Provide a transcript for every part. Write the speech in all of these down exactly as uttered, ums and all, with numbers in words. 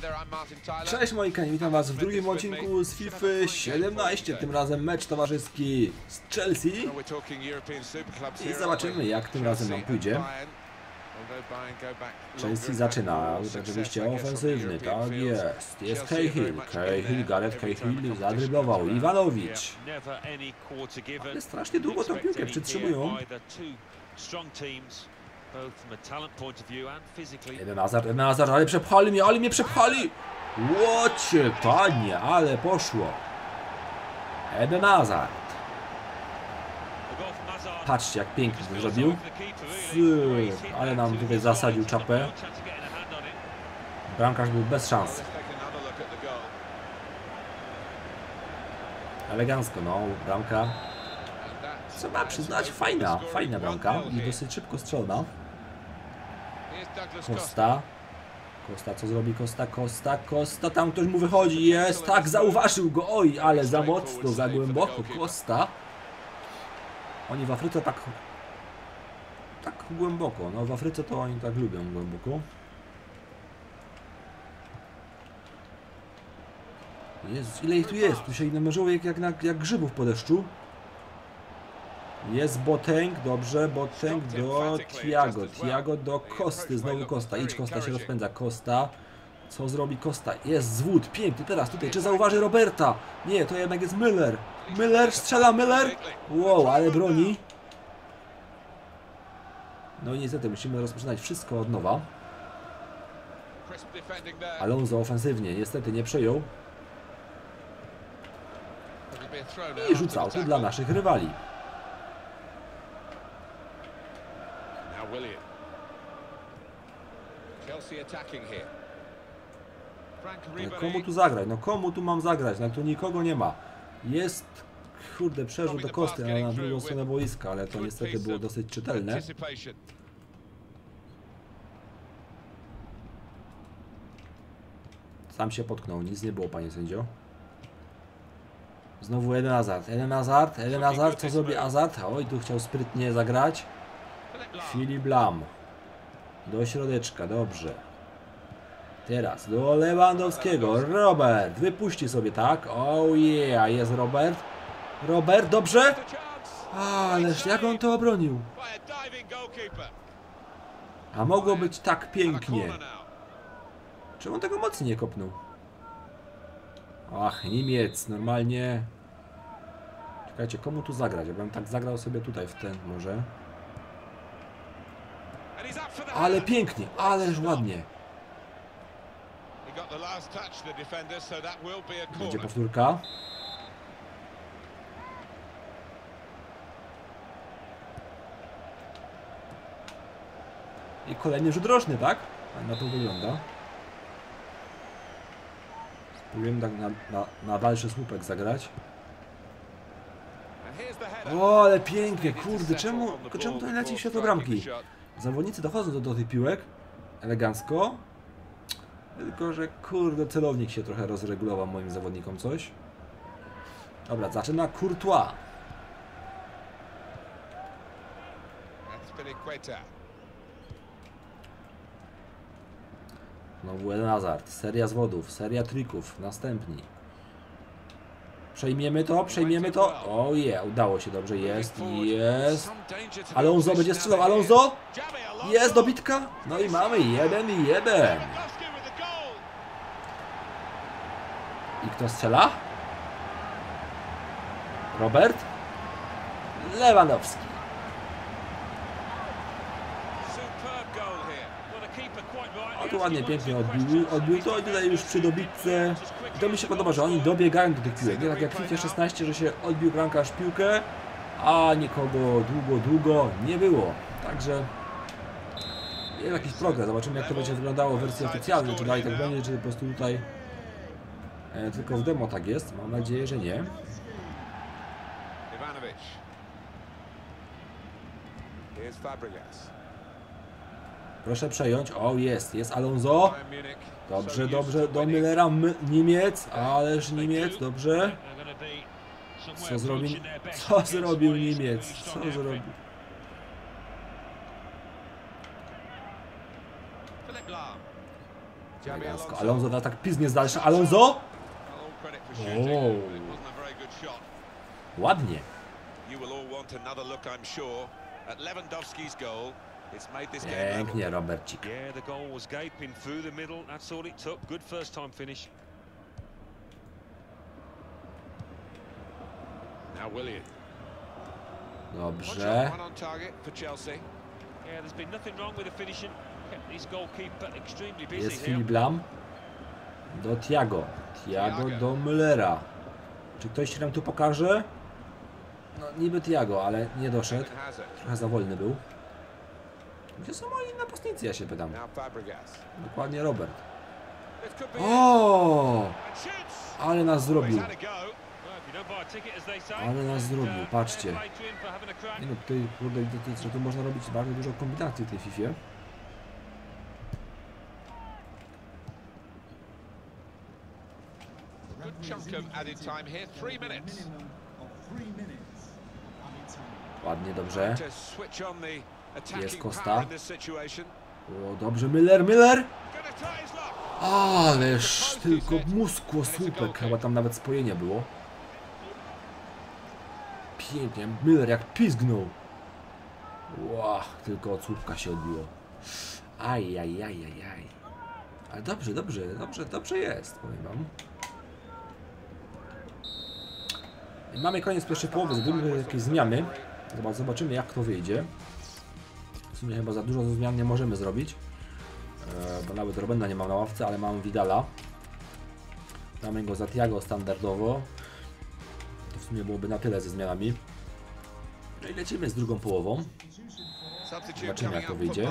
Cześć moi kochani, witam was w drugim odcinku z FIFA siedemnaście, tym razem mecz towarzyski z Chelsea i zobaczymy jak tym razem nam pójdzie. Chelsea zaczyna, oczywiście ofensywny, tak jest, jest Cahill, Cahill, Gareth Cahill zadryblował, Iwanowicz. Ale strasznie długo tą piłkę przytrzymują. Eden Hazard, Eden Hazard, ale przepchali mnie, ale mnie przepchali! Łocie, panie, ale poszło. Eden Hazard. Patrzcie jak pięknie to zrobił. Fyy, ale nam tutaj zasadził czapę. Bramkarz był bez szans. Elegancko, no, bramka. Trzeba przyznać, fajna, fajna bramka i dosyć szybko strzelna. Costa. Costa, co zrobi Costa? Costa, Costa, tam ktoś mu wychodzi, jest, tak, zauważył go, oj, ale za mocno, za głęboko, Costa. Oni w Afryce tak, tak głęboko, no w Afryce to oni tak lubią głęboko. Jezus, ile ich tu jest, tu się namierzyło jak, jak, jak grzybów po deszczu. Jest Boateng, dobrze, Boateng do Thiago, Thiago do Costy, znowu Costa, idź Costa, się rozpędza, Costa, co zrobi Costa, jest zwód, piękny, teraz tutaj, czy zauważy Roberta, nie, to jednak jest Müller, Müller, strzela Müller, wow, ale broni, no i niestety musimy rozpoczynać wszystko od nowa, Alonso ofensywnie, niestety nie przejął i rzucał tu dla naszych rywali. No komu tu zagrać? No komu tu mam zagrać? No tu nikogo nie ma. Jest, kurde, przerzut do Costy na drugą stronę boiska, ale to niestety było dosyć czytelne. Sam się potknął, nic nie było, panie sędzio. Znowu Eden Hazard, Eden Hazard, Eden Hazard, co zrobi Hazard? Oj, tu chciał sprytnie zagrać. Filip Lam. Do środeczka, dobrze. Teraz do Lewandowskiego. Robert, wypuści sobie, tak? Oh yeah, jest Robert. Robert, dobrze? Ależ jak on to obronił? A mogło być tak pięknie. Czemu on tego mocniej nie kopnął? Ach, Niemiec, normalnie. Czekajcie, komu tu zagrać? Ja bym tak zagrał sobie tutaj w ten może. Ale pięknie, ależ ładnie. Będzie powtórka. I kolejny rzut roczny, tak? Na to wygląda. Spróbujemy tak na, na, na dalszy słupek zagrać. O, ale pięknie, kurde, czemu, czemu to nie leci w światło bramki? Zawodnicy dochodzą do, do tych piłek elegancko. Tylko że kurde, celownik się trochę rozregulował moim zawodnikom coś. Dobra, zaczyna Courtois. Znowu Eden Hazard, seria zwodów, seria trików, następni. Przejmiemy to, przejmiemy to. O je, yeah, udało się, dobrze, jest, jest. Alonso będzie strzelał, Alonso. Jest dobitka. No i mamy jeden jeden. I kto strzela? Robert? Lewandowski. O, tu ładnie, pięknie odbił, odbił to i tutaj już przy dobitce. I to mi się podoba, że oni dobiegają do tych piłek. Nie tak jak w FIFA szesnaście, że się odbił bramkarz piłkę, a nikogo długo, długo nie było. Także jest jakiś progres. Zobaczymy jak to będzie wyglądało w wersji oficjalnej. Czy dalej tak będzie, czy po prostu tutaj e, tylko w demo tak jest. Mam nadzieję, że nie. Proszę przejąć. O, jest, jest Alonso. Dobrze, dobrze, do Müllera, My, Niemiec, ależ Niemiec, dobrze. Co zrobił, co zrobił Niemiec, co zrobił? Elegancko. Alonso da tak piznie z dalsza. Alonso! O, ładnie. Pięknie, Robercik. Dobrze. Jest Filip Lam. Do Thiago. Thiago do Müllera. Czy ktoś się nam tu pokaże? No niby Thiago, ale nie doszedł. Trochę za wolny był. Gdzie są moi napastnicy, ja się pytam. Dokładnie Robert. O! Ale nas zrobił. Ale nas zrobił, patrzcie. Nie no, tutaj, kurde, że tu można robić bardzo dużo kombinacji w tej Fifie. Ładnie, dobrze. Jest Costa. O, dobrze, Müller, Müller! Ależ tylko muskło słupek, chyba tam nawet spojenie było. Pięknie, Müller jak pizgnął. Ło, tylko od słupka się odbiło. Aj, aj, aj, aj, aj. Ale dobrze, dobrze, dobrze, dobrze jest, powiem wam. I mamy koniec pierwszej połowy, zrobimy jakieś zmiany. Zobaczymy, jak to wyjdzie. W sumie chyba za dużo zmian nie możemy zrobić. Bo nawet Robenda nie mam na ławce, ale mam Vidala. Damy go za Thiago standardowo. To w sumie byłoby na tyle ze zmianami. No i lecimy z drugą połową. Zobaczymy, jak to wyjdzie.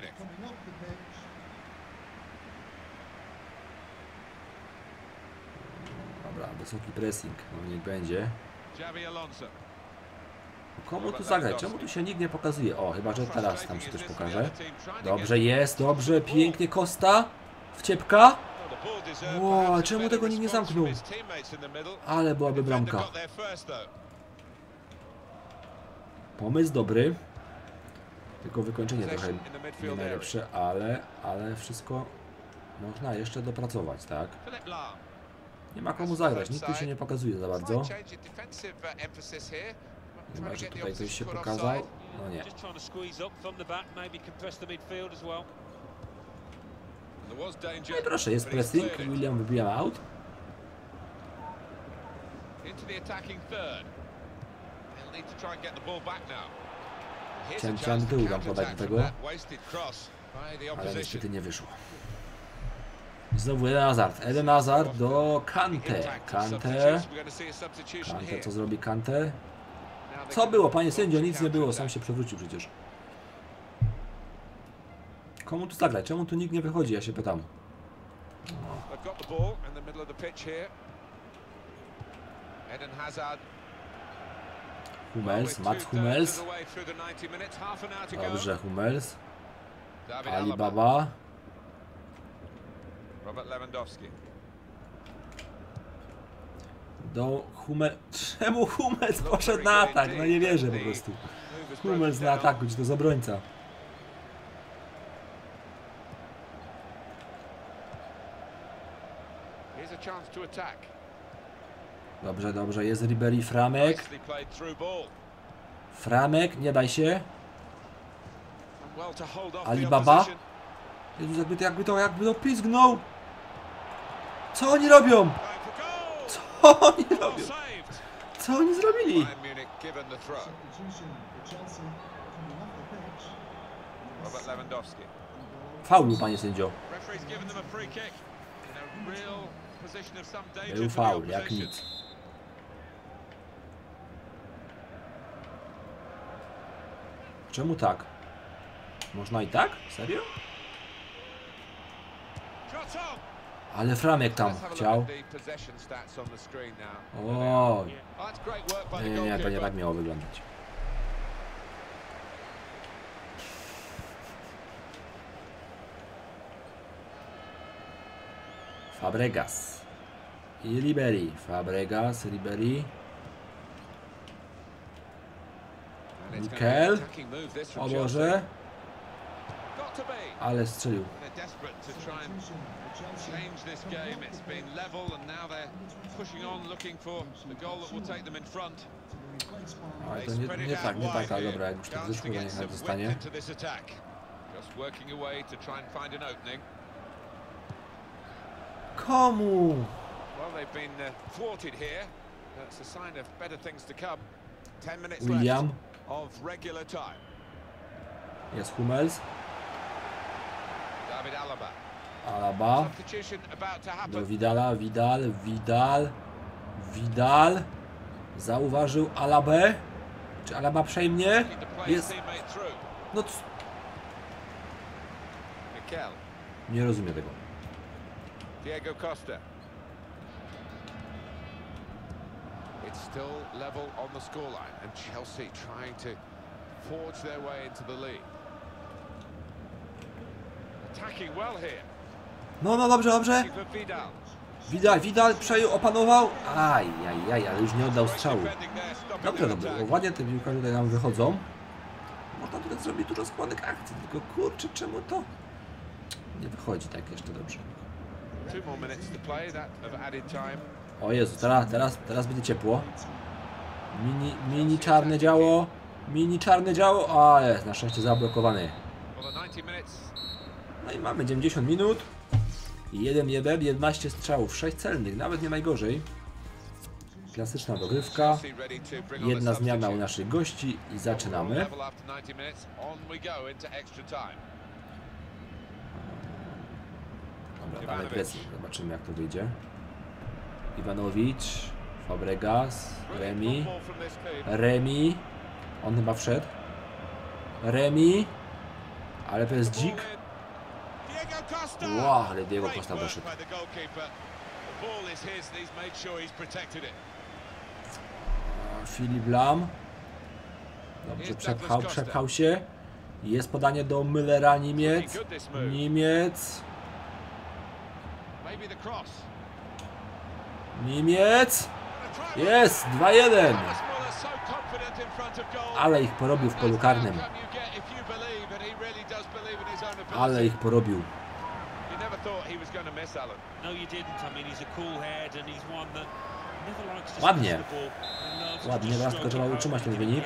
Dobra, wysoki pressing, no niech będzie. Komu tu zagrać? Czemu tu się nikt nie pokazuje? O, chyba że teraz tam się też pokaże. Dobrze jest, dobrze, pięknie Costa. Wciepka. Ło, czemu tego nikt nie zamknął? Ale byłaby bramka. Pomysł dobry. Tylko wykończenie trochę nie najlepsze, ale, ale wszystko można jeszcze dopracować, tak? Nie ma komu zagrać, nikt tu się nie pokazuje za bardzo. Chyba, że tutaj ktoś się pokazał. No nie. No i proszę, jest pressing. William wybija out. Chciałem, chciałem tyłu tam podać do tego, ale niestety nie wyszło. Znowu Eden Hazard. Eden Hazard do Kante. Kante. Kante, co zrobi Kante? Co było, panie sędzio? Nic nie było, sam się przewrócił przecież. Komu tu zagrać? Czemu tu nikt nie wychodzi? Ja się pytam. No. Hummels, Mats Hummels. Dobrze, Hummels. Alibaba. Do Hummels. Czemu Hummels poszedł na atak? No nie wierzę po prostu. Hummels na ataku, czy to z obrońca. Dobrze, dobrze, jest Ribery, Framek. Framek, nie daj się. Alibaba. Jezus, jakby to, jakby to, jakby to pizgnął. Co oni robią? Co oni robią? Co oni zrobili? Faulu, panie sędzio. Był faul, jak nic. Czemu tak? Można i tak? Serio? Ale Framek tam chciał. O, nie, nie, nie, to nie tak miało wyglądać. Fabregas i Ribery. Fabregas, Ribery. Mikel. O Boże. Ale strzelił. Ale to nie, nie tak, nie tak, ale dobra, jak już tak wyszło, to niech zostanie. Komu? William. Jest Hummels. Alaba. Do Vidala, Vidal, Vidal. Vidal. Zauważył Alabę. Czy Alaba przejmie? Jest. No c... Nie rozumiem tego. Diego Costa. It's still level on the scoreline, and Chelsea trying to forge their way into the lead. Attacking well here. No, no, dobrze, dobrze. Vidal, Vidal przejął, opanował. Aj, aj, aj, ale już nie oddał strzału. Dobrze, dobrze. Ładnie te piłkarze tutaj nam wychodzą. Można tutaj zrobić dużo składek akcji, tylko kurczę, czemu to nie wychodzi tak jeszcze dobrze. O Jezu, teraz, teraz, teraz będzie ciepło. Mini, mini czarne działo. Mini czarne działo. A jest, na szczęście zablokowany. No i mamy dziewięćdziesiąt minut. jeden jeden, jedenaście strzałów, sześć celnych, nawet nie najgorzej. Klasyczna dogrywka. Jedna zmiana u naszych gości i zaczynamy. Dobra, dalej presję. Zobaczymy, jak to wyjdzie. Iwanowicz, Fabregas, Remi. Remi. On chyba wszedł. Remi. Ale to jest dzik. Wow, ale Diego Costa doszedł. Filip Lam. Dobrze, przepchał, przepchał się. Jest podanie do Müllera, Niemiec. Niemiec. Niemiec. Jest, dwa jeden. Ale ich porobił w polu karnym. Ale ich porobił. Ładnie. Ładnie, teraz tylko trzeba utrzymać ten wynik.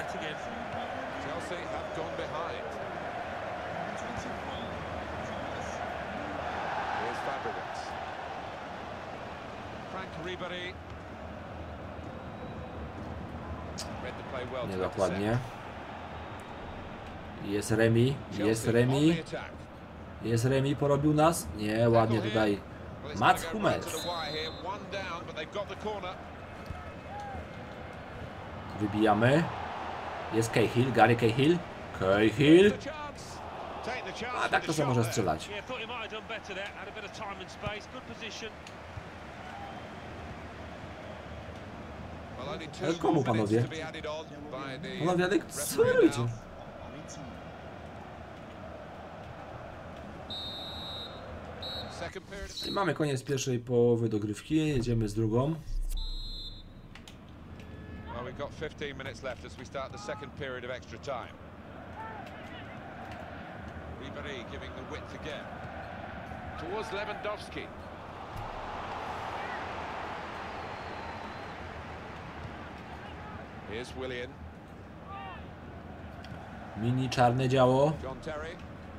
Niedokładnie. Jest Remi, jest Remi. Jest Remi, porobił nas. Nie, ładnie tutaj. Mats Hummels. Wybijamy. Jest Cahill, Gary Cahill. Cahill. A tak to sobie może strzelać. Ale komu, panowie? Panowie, ale co wy robicie? I mamy koniec pierwszej połowy dogrywki, jedziemy z drugą. Well, we've got fifteen minutes left as we start the second period of extra time. Ribéry giving the width again towards Lewandowski. Here's Willian. Mini czarne działo. John Terry.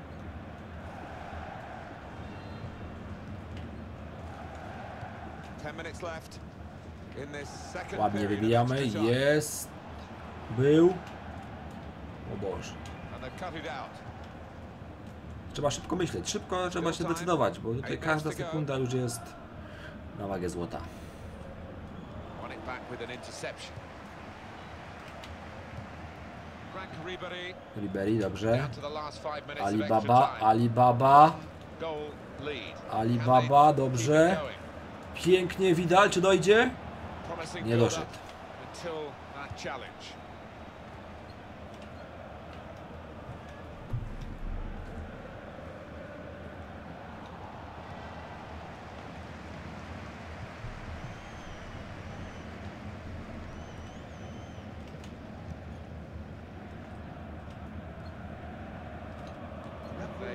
ten minutes left in this second. Ładnie wybijamy. Jest. Był. O Boże. Trzeba szybko myśleć. Szybko trzeba się decydować, bo tutaj każda sekunda już jest na wagę złota. Ribéry, dobrze. Alibaba, Alibaba. Alibaba, dobrze. Pięknie, Vidal, czy dojdzie? Nie doszedł.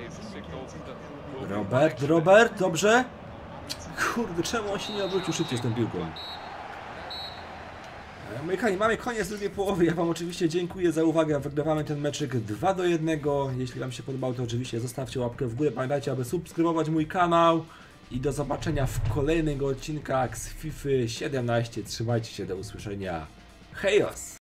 Robert, Robert, dobrze? Kurde, czemu on się nie obrócił szybciej z tą piłką? Moi kochani, mamy koniec drugiej połowy. Ja wam oczywiście dziękuję za uwagę. Wygrywamy ten meczyk dwa do jednego. Jeśli wam się podobało, to oczywiście zostawcie łapkę w górę. Pamiętajcie, aby subskrybować mój kanał. I do zobaczenia w kolejnych odcinkach z FIFA siedemnaście. Trzymajcie się, do usłyszenia. Hejos!